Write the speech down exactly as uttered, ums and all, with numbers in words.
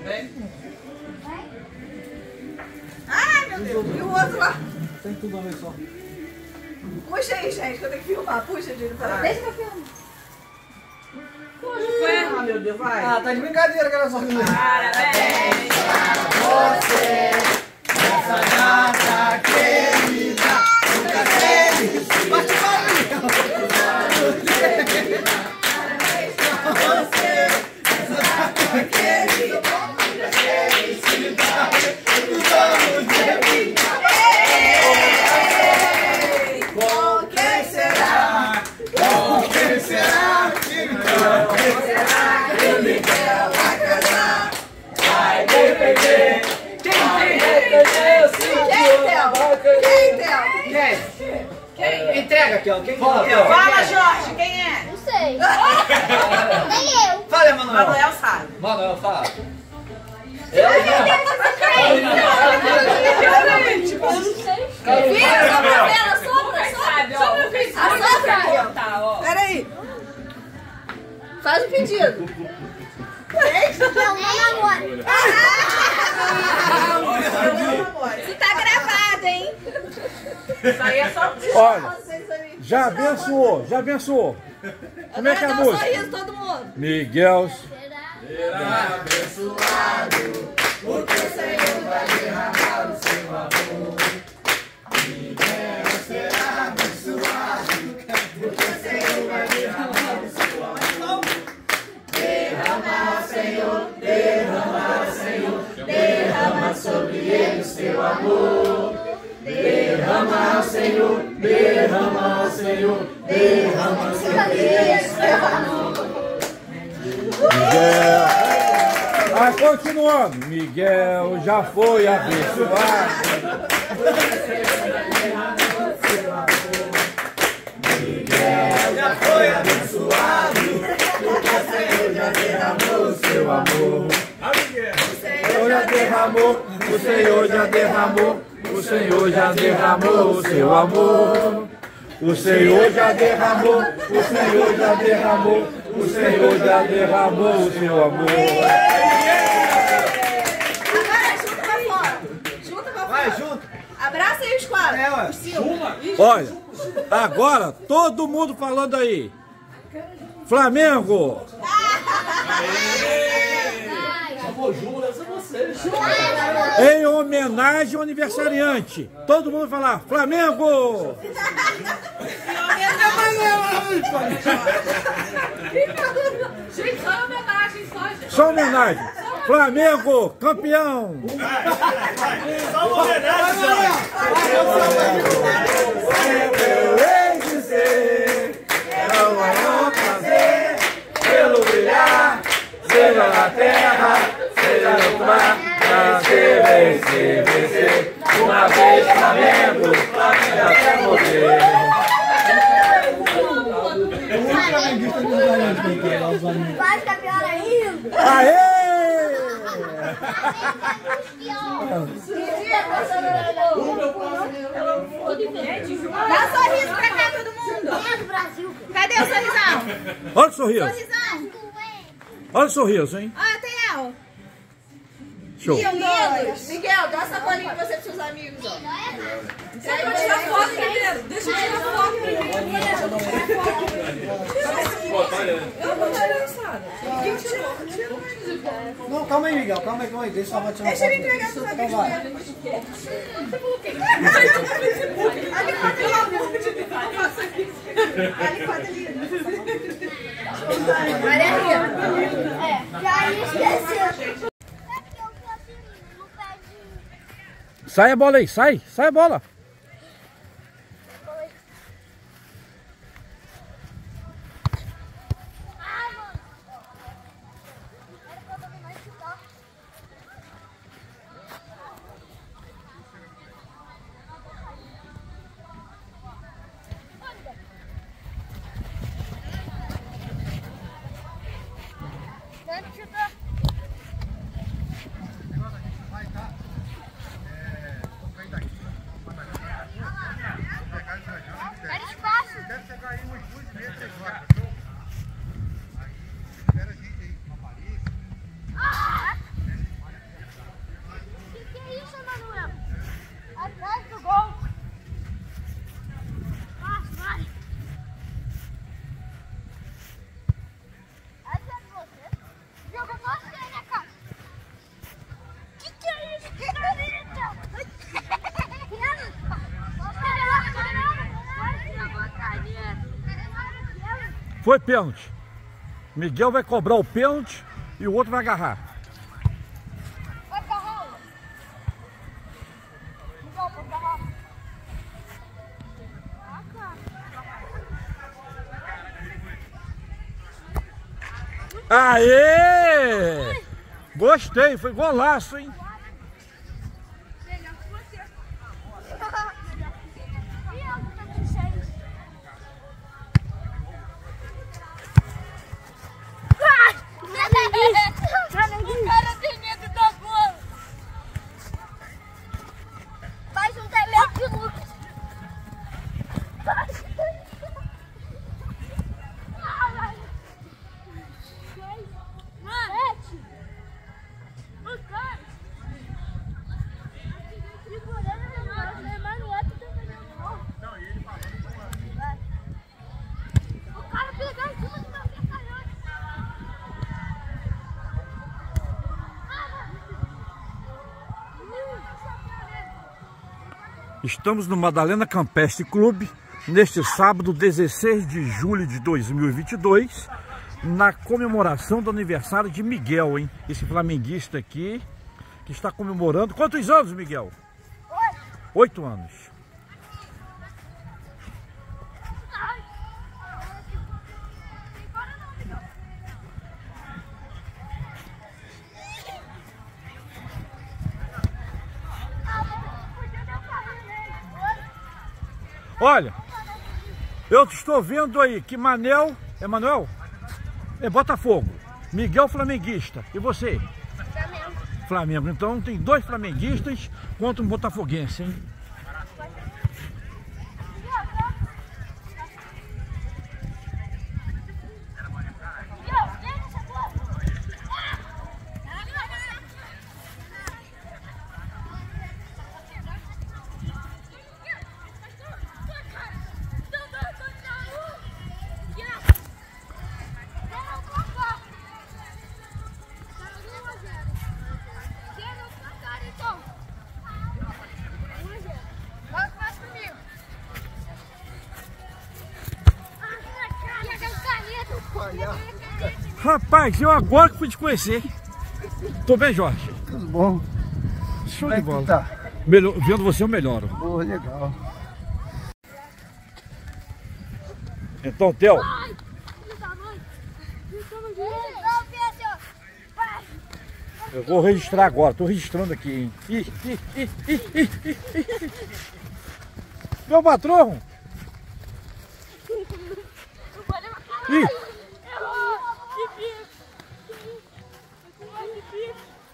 Ai, meu Deus. E o outro lá? Tem tudo a ver só. Puxa aí, gente, que eu tenho que filmar. Puxa, Júlio, para. Deixa que eu filme. Ah, meu Deus, vai. Ah, tá de brincadeira aquela só. Parabéns pra você, nessa data querida, nunca feliz. Bate palminha. Parabéns pra você, nessa data querida, muita felicidade, muitos anos de vida. Com quem será? Com quem será? Com quem será que o Miguel vai casar? Vai depender. Quem depender? Quem, Theo? Quem? Quem? Entrega aqui, ó. Quem fala? Fala, Jorge, quem é? Não sei. Nem eu. Fala, Emanuel. Manuel sabe. Manuel, fala. Eu não sei. Vira essa novela, sopra, sopra. Assopra. Peraí. Faz o pedido. Não, meu namoro. Isso tá gravado, hein? Isso aí é só Olha, já abençoou, já abençoou. Como é que é a Dá um música? sorriso, todo mundo. Miguel. Será abençoado, porque o Senhor vai derramar o seu amor. Miguel será abençoado, porque o Senhor vai derramar o seu amor. Derrama, Senhor, derrama, Senhor, derrama sobre ele o seu amor. Derrama, Senhor, derrama, Senhor, derrama sobre ele o seu amor. Miguel. Ah, continuando. Miguel já foi abençoado. Miguel já foi abençoado, porque o Senhor já derramou o seu amor. O Senhor já derramou, o Senhor já derramou, o Senhor já derramou o seu amor. O Senhor já derramou, o Senhor já derramou, o Senhor já derramou o seu amor. Agora junta pra fora. Junta pra fora. Vai junto. Abraça aí os quatro. É, ué. Os cinco. Olha, agora todo mundo falando aí. Flamengo. Em homenagem ao aniversariante. Todo mundo falar Flamengo. Gente, só homenagem, só, gente. Só homenagem. Flamengo, campeão. Só uma homenagem, eu hei de ser, é o maior prazer, pelo brilhar, seja na terra, seja no mar, nascer, vencer, vencer, uma vez Flamengo, Flamengo até morrer. Vai ficar pior ainda. Aê! Dá sorriso pra cá, todo mundo. Cadê o sorrisão? Olha o sorriso. Sorrisão. Olha o sorriso, hein? Ó, Theo. Show. Lindos. Miguel, dá essa bolinha pra você pros seus amigos, ó. Deixa eu tirar foto primeiro. Deixa eu tirar foto primeiro. Eu não tô dançando. Quem tirou? Tirou. Não, calma aí, Miguel, calma aí, calma aí, deixa eu só tirar Deixa ele entregar pros amigos vai. dele. Pelo amor de Deus, não faça isso. Ali, quatro ali. Maria, é, já esqueceu. Sai a bola aí, sai, sai a bola. Foi pênalti. Miguel vai cobrar o pênalti e o outro vai agarrar. Vai agarrar. Miguel, vai agarrar. Aê! Gostei, foi golaço, hein? O cara tem medo da bola. Faz um temer de Lucas. Mete. O cara. Mas no outro também não. Não, e ele falou. O cara pegar em cima do meu peçalhão. Estamos no Madalena Campestre Clube, neste sábado, dezesseis de julho de dois mil e vinte e dois, na comemoração do aniversário de Miguel, hein? Esse flamenguista aqui, que está comemorando. Quantos anos, Miguel? Oito. Oito anos. Olha, eu estou vendo aí que Manel, é Manuel? É Botafogo. Miguel flamenguista. E você? Flamengo. Flamengo. Então tem dois flamenguistas contra um botafoguense, hein? Rapaz, eu agora que fui te conhecer. Tô bem, Jorge. Tudo bom? Show Como é de que bola. tá? Melhor, vendo você eu melhoro. Pô, legal. Então, Theo, eu vou registrar agora. Tô registrando aqui, hein? Ih, ih, ih, ih, ih, ih, ih. Meu patrão! Ih!